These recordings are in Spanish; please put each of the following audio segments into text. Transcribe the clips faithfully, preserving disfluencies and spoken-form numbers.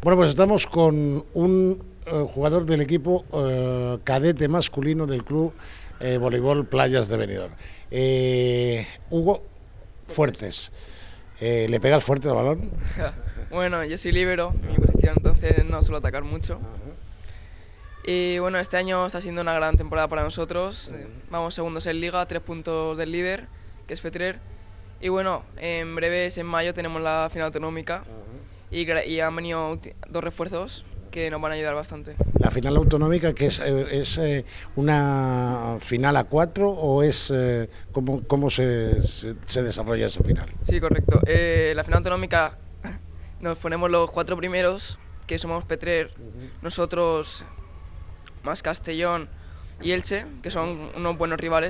Bueno, pues estamos con un eh, jugador del equipo eh, cadete masculino del club eh, voleibol Playas de Benidorm. Eh, Hugo Fuertes, eh, ¿le pegas fuerte al balón? Bueno, yo soy líbero, mi posición, entonces no suelo atacar mucho. Y bueno, este año está siendo una gran temporada para nosotros. Vamos segundos en Liga, tres puntos del líder, que es Petrer. Y bueno, en breves, en mayo, tenemos la final autonómica y, y han venido dos refuerzos que nos van a ayudar bastante. ¿La final autonómica que es, eh, es eh, una final a cuatro o es eh, cómo, cómo se, se, se desarrolla esa final? Sí, correcto. Eh, la final autonómica nos ponemos los cuatro primeros, que somos Petrer, uh-huh. nosotros, más Castellón y Elche, que son unos buenos rivales.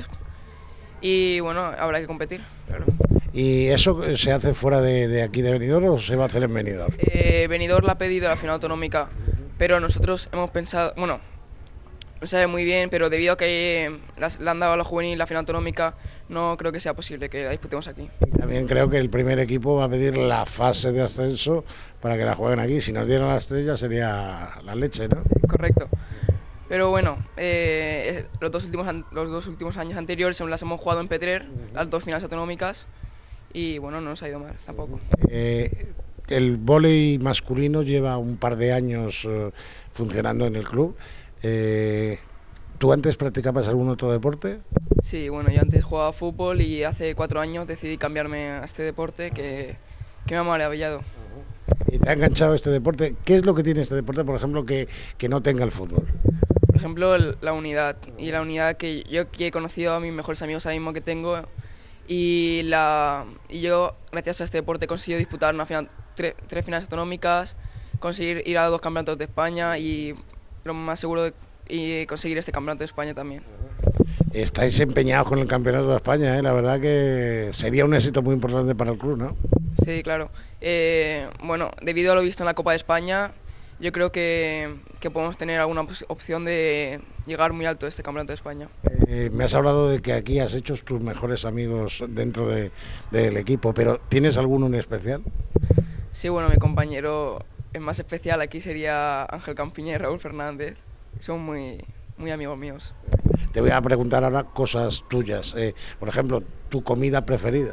Y bueno, habrá que competir, claro. ¿Y eso se hace fuera de, de aquí de Benidorm o se va a hacer en Benidorm? Eh, Benidorm la ha pedido la final autonómica, pero nosotros hemos pensado, bueno, no sabe muy bien, pero debido a que las, le han dado a la juvenil la final autonómica, no creo que sea posible que la disputemos aquí. También creo que el primer equipo va a pedir la fase de ascenso para que la jueguen aquí. Si nos dieran la estrella sería la leche, ¿no? Sí, correcto. Pero bueno, eh, los, dos últimos, los dos últimos años anteriores las hemos jugado en Petrer, las dos finales autonómicas, y bueno, no nos ha ido mal tampoco. Eh, el vóley masculino lleva un par de años eh, funcionando en el club. Eh, ¿Tú antes practicabas algún otro deporte? Sí, bueno, yo antes jugaba fútbol y hace cuatro años decidí cambiarme a este deporte que, que me ha maravillado. ¿Y te ha enganchado este deporte? ¿Qué es lo que tiene este deporte, por ejemplo, que, que no tenga el fútbol? Por ejemplo, el, la unidad, y la unidad que yo que he conocido a mis mejores amigos ahora mismo que tengo, y, la, y yo, gracias a este deporte, he conseguido disputar una final, tre, tres finales autonómicas, conseguir ir a dos campeonatos de España y lo más seguro de y conseguir este campeonato de España también. Estáis empeñados con el campeonato de España, ¿eh? La verdad que sería un éxito muy importante para el club, ¿no? Sí, claro. Eh, bueno, debido a lo visto en la Copa de España, yo creo que, que podemos tener alguna opción de llegar muy alto a este campeonato de España. Eh, me has hablado de que aquí has hecho tus mejores amigos dentro de, del equipo, pero ¿tienes alguno en especial? Sí, bueno, mi compañero el más especial aquí sería Ángel Campiña y Raúl Fernández. Son muy, muy amigos míos. Te voy a preguntar ahora cosas tuyas. Eh, por ejemplo, ¿tu comida preferida?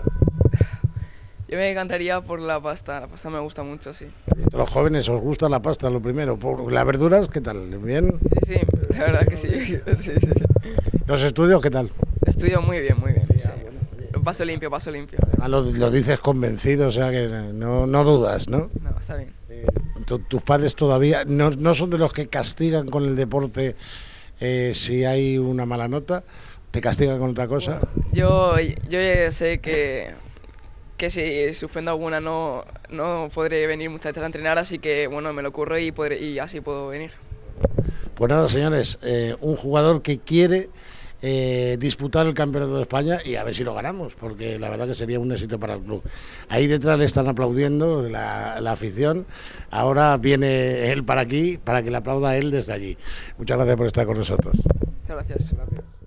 Yo me encantaría por la pasta. La pasta me gusta mucho, sí. A los jóvenes os gusta la pasta, lo primero. ¿Por las verduras qué tal? ¿Bien? Sí, sí, la verdad que sí. sí, sí. ¿Los estudios qué tal? Estudio muy bien, muy bien. Sí. Paso limpio, paso limpio. Además lo, lo dices convencido, o sea que no, no dudas, ¿no? No, está bien. Eh, tu, tus padres todavía no, no son de los que castigan con el deporte eh, si hay una mala nota, ¿te castigan con otra cosa? Yo, yo ya sé que, que si suspendo alguna no, no podré venir muchas veces a entrenar, así que bueno, me lo ocurro y, podré, y así puedo venir. Pues nada, señores, eh, un jugador que quiere Eh, disputar el campeonato de España y a ver si lo ganamos, porque la verdad que sería un éxito para el club. Ahí detrás le están aplaudiendo la, la afición. Ahora viene él para aquí para que le aplauda a él desde allí. Muchas gracias por estar con nosotros. Muchas gracias. Gracias.